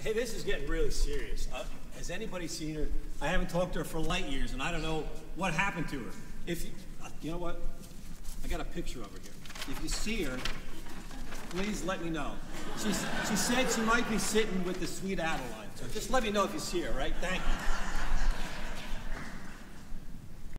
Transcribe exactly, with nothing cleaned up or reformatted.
Hey, this is getting really serious. Uh, has anybody seen her? I haven't talked to her for light years, and I don't know what happened to her. If you, uh, you know what? I got a picture of her here. If you see her, please let me know. She's, she said she might be sitting with the sweet Adeline, so just let me know if you see her, right? Thank you.